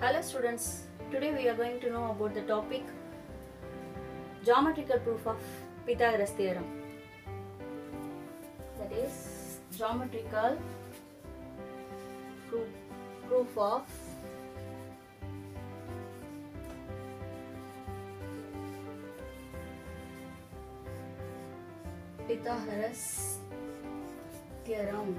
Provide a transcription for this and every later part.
Hello students, today we are going to know about the topic geometrical proof of Pythagoras theorem. That is geometrical proof of Pythagoras theorem.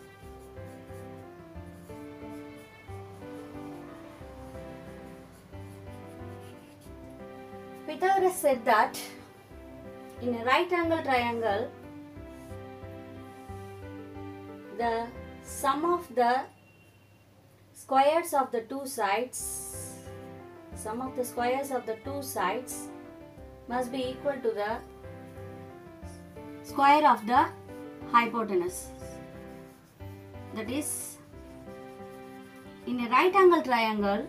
Pythagoras said that in a right angle triangle, the sum of the squares of the two sides, must be equal to the square of the hypotenuse. That is, in a right angle triangle,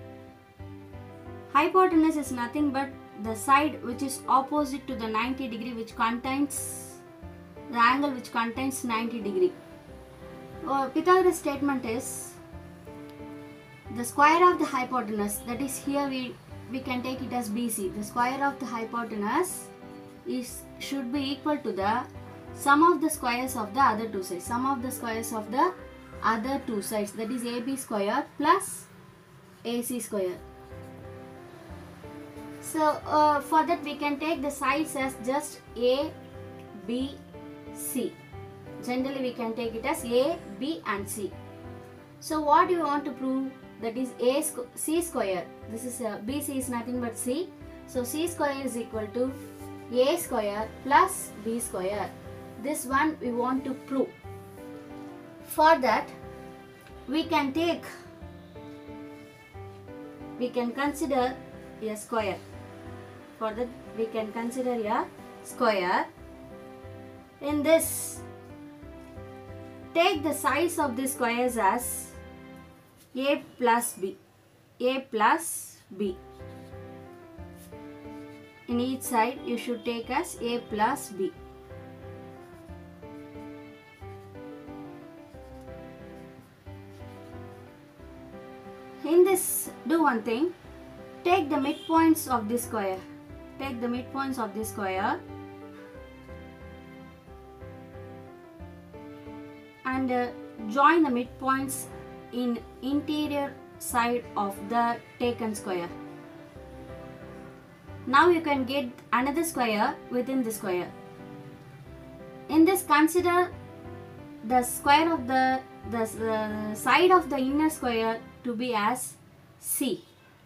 hypotenuse is nothing but the side which is opposite to the 90 degree, which contains the angle which contains 90 degree. Pythagoras statement is the square of the hypotenuse, that is here we can take it as BC. The square of the hypotenuse should be equal to the sum of the squares of the other two sides. Sum of the squares of the other two sides, that is AB square plus AC square. So for that we can take the sides as just A, B, C. Generally we can take it as A, B and C. So what do you want to prove? That is C square. This is BC is nothing but C. So C square is equal to A square plus B square. This one we want to prove. For that we can consider a square. For that we can consider a square. In this, take the sides of the squares as A plus B. A plus B. In each side you should take as A plus B. In this, do one thing. Take the midpoints of this square. Take the midpoints of this square and join the midpoints in interior side of the taken square. Now you can get another square within the square. In this, consider the square of the side of the inner square to be as C.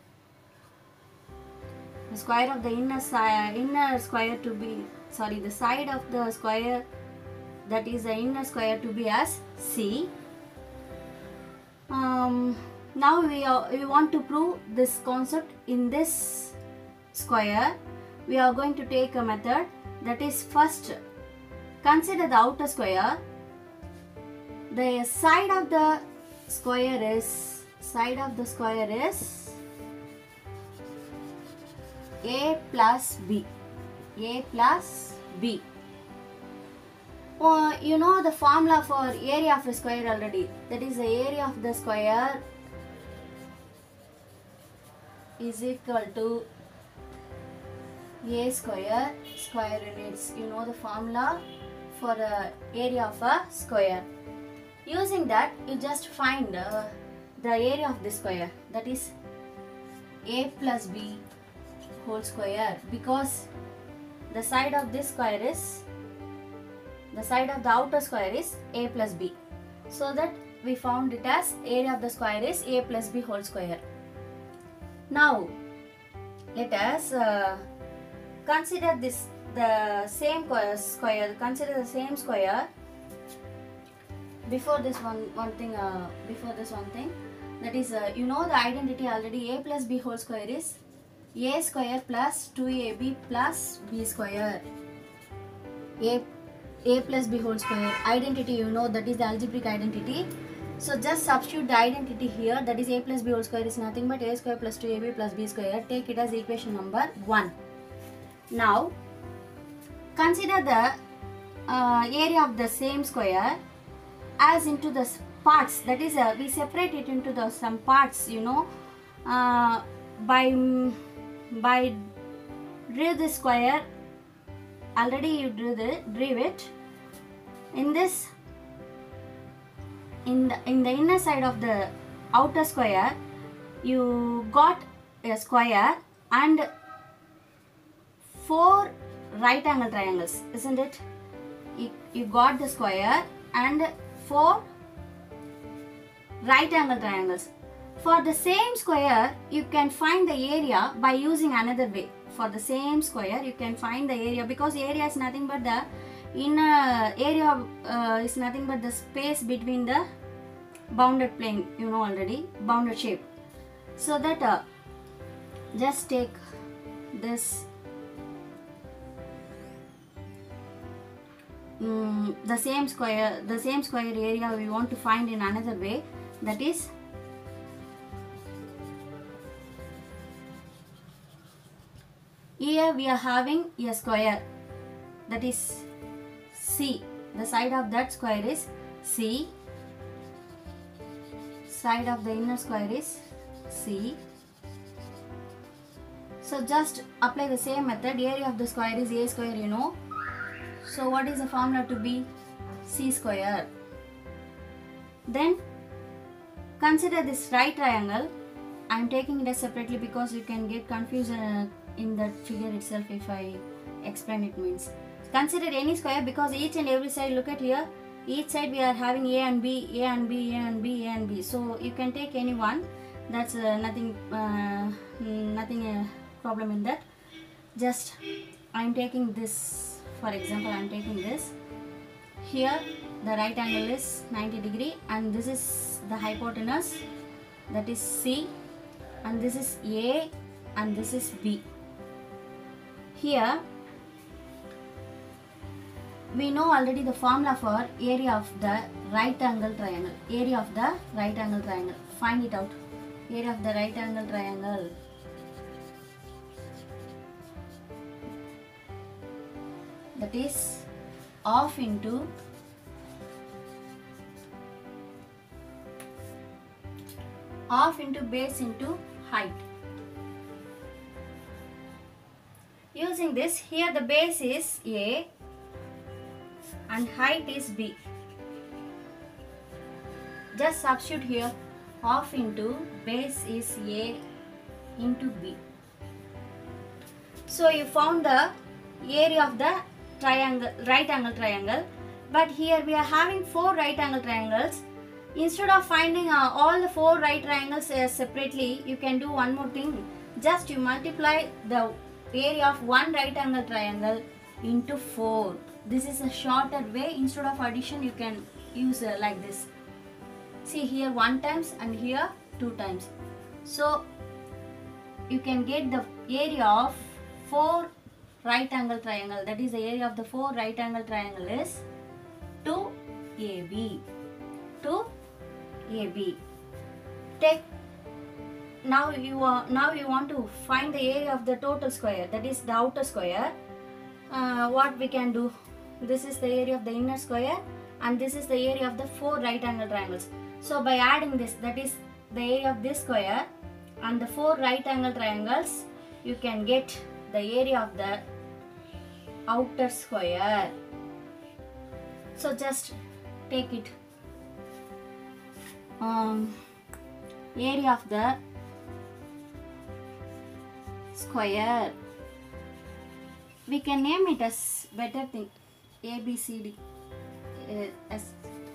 The square of the the side of the square, that is the inner square, to be as C. Now we want to prove this concept in this square. We are going to take a method, that is, first consider the outer square. The side of the square is A plus B. A plus B. You know the formula for area of a square already. That is, the area of the square is equal to A square units. You know the formula for the area of a square. Using that, you just find the area of the square, that is A plus B whole square, because the side of this square is, the side of the outer square is A plus B. So that we found it as area of the square is A plus B whole square. Now let us consider the same square. Consider the same square. Before this one thing, that is, you know the identity already. A plus B whole square is A square plus 2AB plus B square. A plus B whole square identity, you know, that is the algebraic identity. So just substitute the identity here, that is A plus B whole square is nothing but A square plus 2AB plus B square. Take it as equation number 1. Now consider the area of the same square as into the parts, that is we separate it into the some parts, you know. by drew this square. Already you drew it. In this, in the inner side of the outer square, you got a square and 4 right angle triangles, isn't it? You got the square and 4 right angle triangles. For the same square, you can find the area by using another way. For the same square, you can find the area, because area is nothing but the inner area is nothing but the space between the bounded plane, you know already, bounded shape. So that just take this the same square area we want to find in another way, that is here we are having a square, that is C. The side of that square is C, side of the inner square is C. So just apply the same method. Area of the square is A square, you know. So what is the formula to be? C square. Then consider this right triangle. I am taking it as separately because you can get confused in that figure itself if I explain it means. Consider any square, because each and every side, look at here, each side we are having A and B, A and B, A and B, A and B. So you can take any one. That's nothing problem in that. Just I am taking this, for example, I am taking this. Here the right angle is 90 degree and this is the hypotenuse, that is C, and this is A and this is B. Here we know already the formula for area of the right angle triangle. Area of the right angle triangle. Find it out. Area of the right angle triangle. That is half into base into height. Using this, here the base is A and height is B. Just substitute here, half into base is A into B. So you found the area of the triangle, right angle triangle. But here we are having 4 right angle triangles. Instead of finding all the 4 right triangles separately, you can do one more thing. Just you multiply the area of one right angle triangle into 4. This is a shorter way. Instead of addition, you can use like this. See here 1 times and here 2 times. So you can get the area of 4 right angle triangle. That is the area of the 4 right angle triangle is 2AB. 2AB. Take now you want to find the area of the total square, that is the outer square. What we can do? This is the area of the inner square and this is the area of the 4 right angle triangles. So by adding this, that is the area of this square and the 4 right angle triangles, you can get the area of the outer square. So just take it. Area of the square. We can name it as better thing. ABCD. As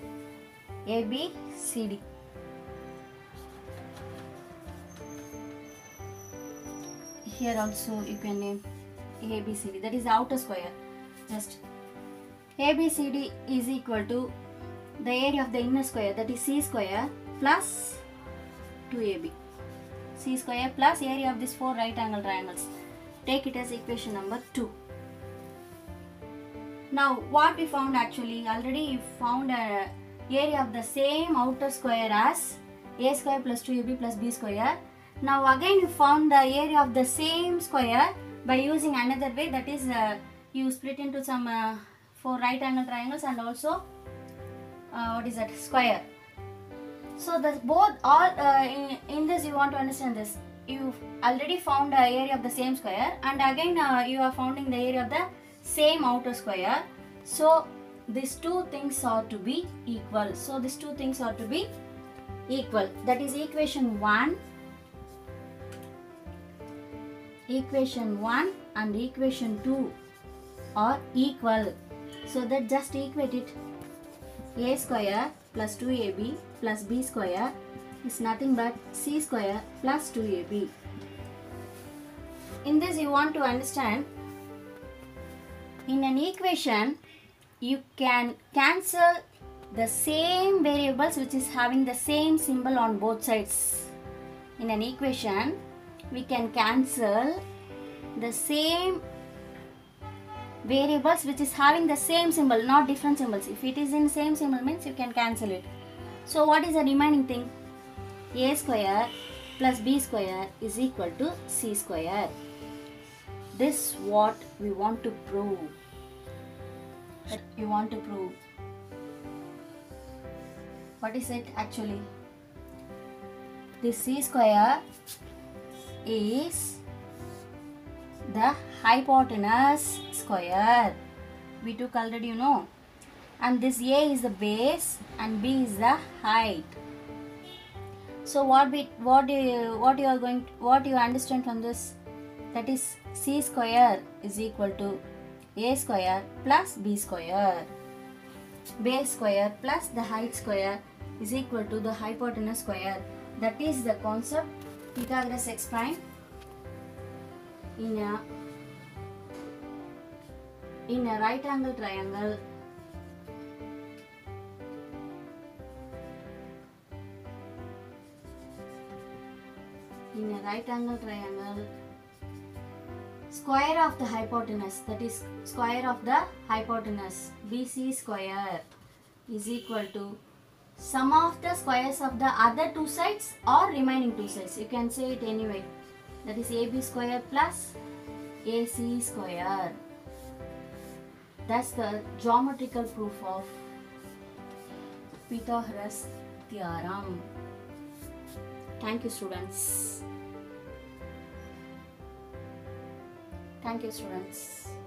ABCD. Here also you can name ABCD. That is the outer square. Just ABCD is equal to the area of the inner square, that is C square plus 2AB. C square plus area of these 4 right angle triangles. Take it as equation number 2. Now what we found, actually already you found a area of the same outer square as A square plus 2AB plus B square. Now again you found the area of the same square by using another way, that is you split into some 4 right angle triangles and also what is that, square. So the both all in this you want to understand this. You already found the area of the same square, and again you are finding the area of the same outer square. So these two things are to be equal. So these two things are to be equal. That is equation 1. Equation 1 and equation 2 are equal. So that just equate it. A square plus 2ab plus b square is nothing but c square plus 2ab. In this you want to understand, in an equation you can cancel the same variables which is having the same symbol on both sides. In an equation we can cancel the same variables which is having the same symbol, not different symbols. If it is in same symbol means you can cancel it. So what is the remaining thing? A square plus b square is equal to c square. This what we want to prove. What is it actually? This c square is the hypotenuse square. We took already, you know. And this a is the base and b is the height. So what you understand from this? That is c square is equal to a square plus b square. Base square plus the height square is equal to the hypotenuse square. That is the concept Pythagoras explained in a right angle triangle. In a right angle triangle, square of the hypotenuse, that is square of the hypotenuse, BC square is equal to sum of the squares of the other two sides or remaining two sides. You can say it anyway. That is AB square plus AC square. That's the geometrical proof of Pythagoras theorem. Thank you, students. Thank you, students.